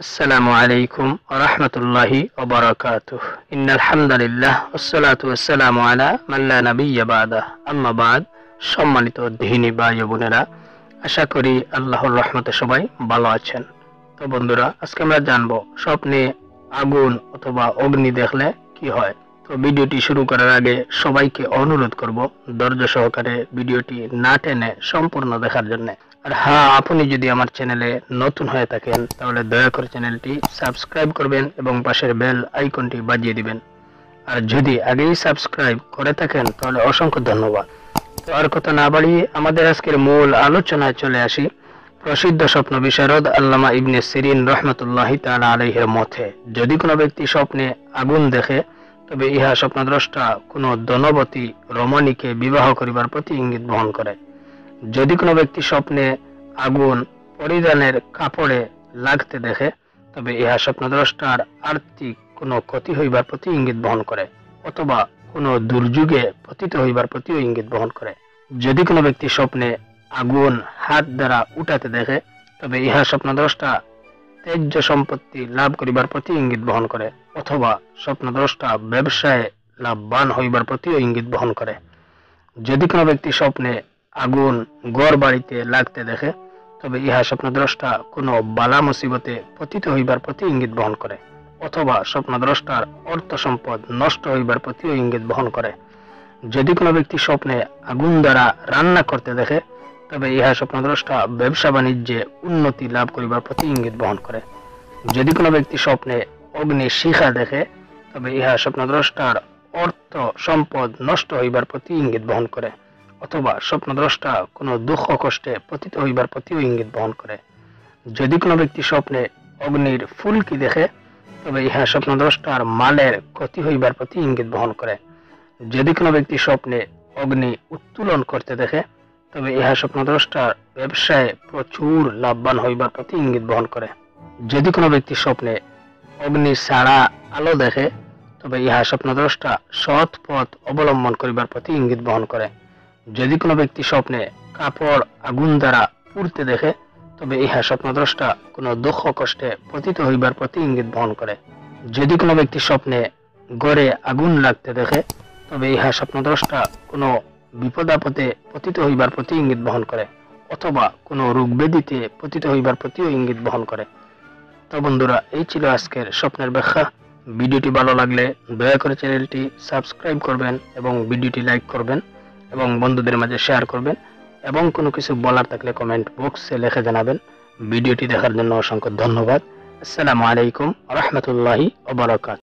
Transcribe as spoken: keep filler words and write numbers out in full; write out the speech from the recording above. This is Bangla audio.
আসসালামু আলাইকুম ওয়া রাহমাতুল্লাহি ওয়া বারাকাতুহু। ইন্নাল হামদুলিল্লাহ ওয়াসসালাতু ওয়াসসালামু আলা মান লা নাবিয়্যা বা'দা। আম্মা বা'দ। সম্মানিত দিনী ভাই ও বোনেরা, আশা করি আল্লাহর রহমতে সবাই ভালো আছেন। তো বন্ধুরা, আজকে আমরা জানবো স্বপ্নে আগুন অথবা অগ্নি দেখলে কি হয়। তো ভিডিওটি শুরু করার আগে সবাইকে অনুরোধ করব ধৈর্য সহকারে ভিডিওটি না টেনে সম্পূর্ণ দেখার জন্য। আর হ্যাঁ, আপনি যদি আমার চ্যানেলে নতুন হয়ে থাকেন তাহলে দয়া করে চ্যানেলটি সাবস্ক্রাইব করবেন এবং পাশের বেল আইকনটি বাজিয়ে দিবেন। আর যদি আগেই সাবস্ক্রাইব করে থাকেন তাহলে অসংখ্য ধন্যবাদ। তো আর কথা না বাড়িয়ে আমাদের আজকের মূল আলোচনায় চলে আসি। প্রসিদ্ধ স্বপ্ন বিশারদ আল্লামা ইবনে সিরিন রাহমাতুল্লাহি তাআলা আলাইহির মতে, যদি কোনো ব্যক্তি স্বপ্নে আগুন দেখে তবে ইহা স্বপ্নদ্রষ্টা কোনো ধনবতী রমণীকে বিবাহ করিবার প্রতি ইঙ্গিত বহন করে। যদি কোনো ব্যক্তি স্বপ্নে আগুন পরিধানের কাপড়ে লাগতে দেখে তবে ইহা স্বপ্নদ্রষ্টার আর্থিক কোনো ক্ষতি হইবার প্রতি ইঙ্গিত বহন করে, অথবা কোনো দুর্যোগে পতিত হইবার প্রতিও ইঙ্গিত বহন করে। যদি কোনো ব্যক্তি স্বপ্নে আগুন হাত দ্বারা উঠাতে দেখে তবে ইহা স্বপ্নদ্রষ্টা ত্যায্য সম্পত্তি লাভ করিবার প্রতি ইঙ্গিত বহন করে, অথবা স্বপ্নদ্রষ্টা ব্যবসায় লাভবান হইবার প্রতিও ইঙ্গিত বহন করে। যদি কোনো ব্যক্তি স্বপ্নে আগুন ঘর বাড়িতে লাগতে দেখে তবে ইহা স্বপ্নদ্রষ্টা কোনো বালা মুসিবতে পতিত হইবার প্রতি ইঙ্গিত বহন করে, অথবা স্বপ্নদ্রষ্টার অর্থ সম্পদ নষ্ট হইবার প্রতিও ইঙ্গিত বহন করে। যদি কোনো ব্যক্তি স্বপ্নে আগুন দ্বারা রান্না করতে দেখে তবে ইহা স্বপ্নদ্রষ্টা ব্যবসা বাণিজ্যে উন্নতি লাভ করিবার প্রতি ইঙ্গিত বহন করে। যদি কোনো ব্যক্তি স্বপ্নে অগ্নি শিখা দেখে তবে ইহা স্বপ্নদ্রষ্টার অর্থ সম্পদ নষ্ট হইবার প্রতি ইঙ্গিত বহন করে, অথবা স্বপ্নদ্রষ্টা কোনো দুঃখ কষ্টে পতিত হইবার প্রতিও ইঙ্গিত বহন করে। যদি কোনো ব্যক্তি স্বপ্নে অগ্নির ফুলকি দেখে তবে ইহা স্বপ্নদ্রষ্টার মালের ক্ষতি হইবার প্রতি ইঙ্গিত বহন করে। যদি কোনো ব্যক্তি স্বপ্নে অগ্নি উত্তোলন করতে দেখে তবে ইহা স্বপ্নদ্রষ্টার ব্যবসায় প্রচুর লাভবান হইবার প্রতি ইঙ্গিত বহন করে। যদি কোনো ব্যক্তি স্বপ্নে অগ্নি ছাড়া আলো দেখে তবে ইহা স্বপ্নদ্রষ্টা সৎ পথ অবলম্বন করিবার প্রতি ইঙ্গিত বহন করে। যদি কোনো ব্যক্তি স্বপ্নে কাপড় আগুন দ্বারা পুড়তে দেখে তবে ইহা স্বপ্নদ্রষ্টা কোনো দুঃখ কষ্টে পতিত হইবার প্রতি ইঙ্গিত বহন করে। যদি কোনো ব্যক্তি স্বপ্নে ঘরে আগুন লাগতে দেখে তবে ইহা স্বপ্নদ্রষ্টা কোনো বিপদাপদে পতিত হইবার প্রতি ইঙ্গিত বহন করে, অথবা কোনো রোগ ব্যাধিতে পতিত হইবার প্রতিও ইঙ্গিত বহন করে। তো বন্ধুরা, এই ছিল আজকের স্বপ্নের ব্যাখ্যা। ভিডিওটি ভালো লাগলে দয়া করে চ্যানেলটি সাবস্ক্রাইব করবেন এবং ভিডিওটি লাইক করবেন এবং বন্ধুদের মাঝে শেয়ার করবেন, এবং কোনো কিছু বলার থাকলে কমেন্ট বক্সে লিখে জানাবেন। ভিডিওটি দেখার জন্য অসংখ্য ধন্যবাদ। আসসালামু আলাইকুম ওয়া রাহমাতুল্লাহি ওয়া বারাকাতুহু।